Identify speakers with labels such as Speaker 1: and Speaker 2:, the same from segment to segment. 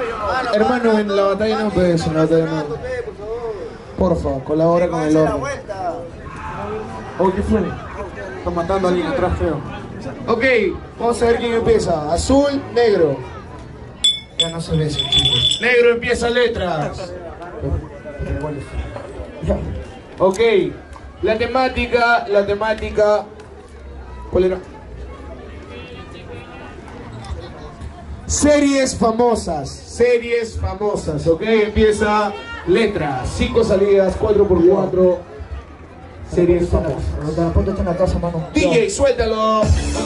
Speaker 1: Hermano, en la batalla no puedes, en la batalla no. Porfa, colabora con el orden.
Speaker 2: Oh, ¿qué fue? Están matando a alguien atrás, feo.
Speaker 1: Ok, vamos a ver quién empieza. Azul, negro. Ya no se besan, chicos. Negro empieza letras. Ok, la temática. ¿Cuál era? Series famosas, ok, empieza letras, 5 salidas, 4x4, series famosas. DJ, suéltalo.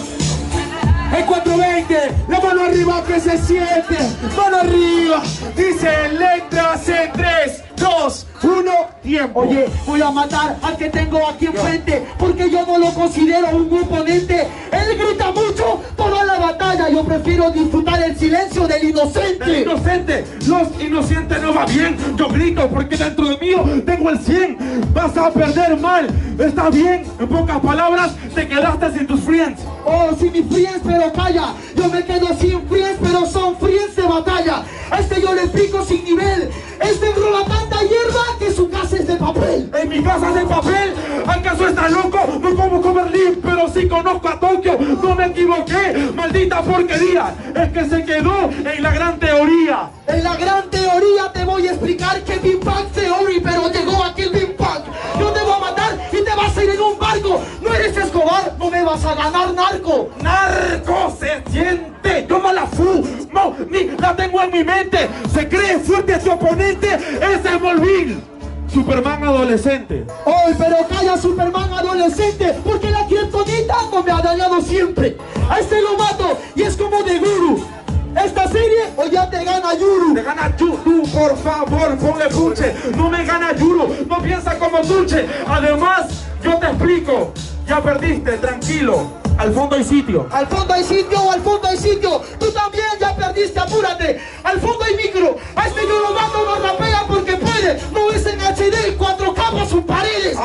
Speaker 2: En 420, la mano arriba que se siente, mano arriba, dice letras en 3, 2, 1, tiempo.
Speaker 3: Oye, voy a matar al que tengo aquí enfrente, porque yo no lo considero un oponente. Él grita mucho toda la batalla, yo prefiero disfrutar el silencio del inocente.
Speaker 2: El inocente, los inocentes no va bien. Yo grito porque dentro de mí tengo el 100. Vas a perder mal, está bien. En pocas palabras, te quedaste sin tus friends.
Speaker 3: Oh, sin mis friends, pero calla. Yo me quedo sin friends, pero son friends de batalla. A este yo le explico sin nivel. Este enrola tanta hierba que su casa es de papel.
Speaker 2: En mi casa es de papel. ¿Acaso está loco? No como Berlín, pero sí conozco a Tokio. No me equivoqué, maldita porquería. Es que se quedó en la gran teoría.
Speaker 3: En la gran teoría te voy a explicar que Big Bang Theory, pero llegó aquí el Big Bang. Yo te voy a matar y te vas a ir en un barco. No eres Escobar, no me vas a ganar, narco.
Speaker 2: Narco se siente, yo no la fumo, ni la tengo en mi mente. Se cree fuerte su oponente, ese es Volvil. Superman adolescente.
Speaker 3: Hoy, pero calla, Superman adolescente, porque la kriptonita no me ha dañado siempre. A este lo mato y es como de guru. Esta serie o ya te gana Yuru.
Speaker 2: Te gana Yuru, por favor, ponle puche. No me gana Yuru, no piensa como Dulce. Además, yo te explico, ya perdiste, tranquilo. Al fondo hay sitio.
Speaker 3: Al fondo hay sitio, al fondo hay sitio. Tú también ya perdiste, apúrate. Al fondo hay micro. A este yo lo mato, no rapea porque puede. No es en HD, 4 capas sus paredes.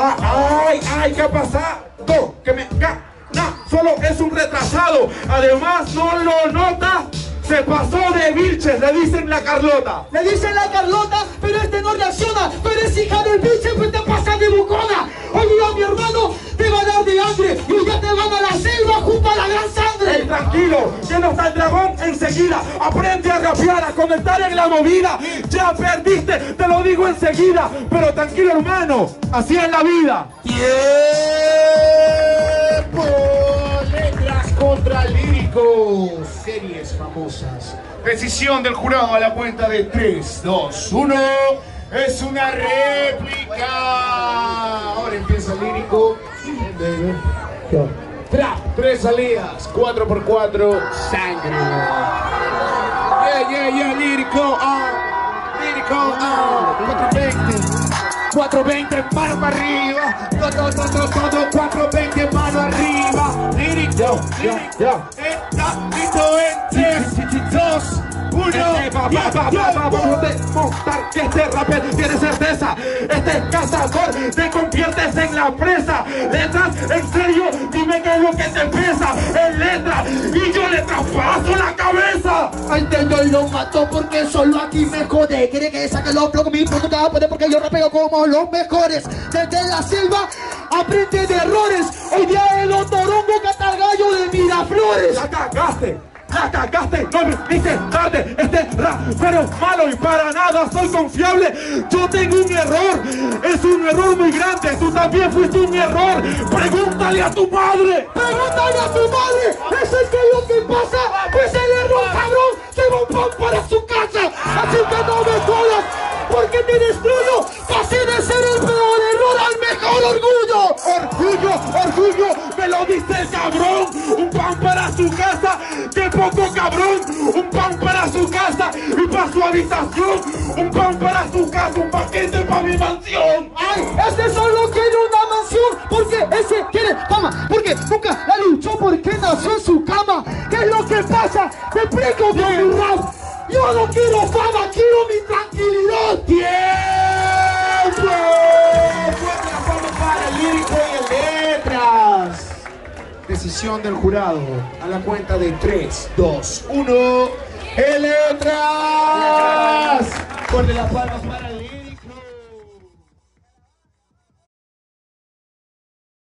Speaker 2: Ay, ¿qué ha pasado? Que me gana, solo es un retrasado. Además, no lo nota. Se pasó de Vilches, le dicen la Carlota.
Speaker 3: Le dicen la Carlota, pero este no reacciona. Tú eres hija del Vilches, pues te pasas de bucona. Oye, a mi hermano te va a dar de hambre y ya te van a la selva junto a la gran sangre.
Speaker 2: Hey, tranquilo, que no está el dragón enseguida. Aprende a rapear, a conectar en la movida. Ya perdiste, te lo digo enseguida. Pero tranquilo, hermano, así es la vida.
Speaker 1: Tiempo. Letras contra líricos. Series famosas. Decisión del jurado a la cuenta de 3, 2, 1. Es una réplica. Ahora empieza el lírico. Trap, 3 salidas, 4x4, sangre. Yeah, lírico. Lírico, 420, mano arriba. Todo, 420, mano arriba. Lírico, está listo en 3, 2, 1.
Speaker 2: Vamos a demostrar que este rapper tiene certeza. Este cazador te conviertes en la presa. Letras, en serio, dime qué es lo que te pesa. En letras, y yo le traspaso la cabeza.
Speaker 3: Al yo lo mato porque solo aquí me jode. Quiere que saque los blocos, mi puta puede porque yo rapeo como los mejores. Desde la selva aprende de errores. Hoy día el otorongo cata el gallo de Miraflores.
Speaker 2: La cagaste, no me viste tarde. Este rapero es malo y para nada soy confiable. Yo tengo un error, es un error muy grande. Tú también fuiste un error. Pregúntale a tu madre.
Speaker 3: Pregúntale a tu madre. Eso es que lo que pasa. Pues el error, cabrón, lleva un pan para su casa. Así que no me jodas, porque te destruyo. Pasé de ser el peor error al mejor orgullo.
Speaker 2: Orgullo, me lo dice el cabrón. Un pan para su casa, qué poco cabrón. Un pan para su casa y para su habitación. Un pan para su casa, un paquete para mi mansión.
Speaker 3: Ay, ese solo quiere una mansión, porque ese quiere fama, porque nunca la luchó porque nació en su cama. ¿Qué es lo que pasa? Te explico con mi rap. Yo no quiero fama, quiero mi tranquilidad.
Speaker 1: ¡Tiempo! Fuerte aplauso para el lírico y el letras. Decisión del jurado a la cuenta de 3, 2, 1. ¡El letras! Fuerte las palmas para el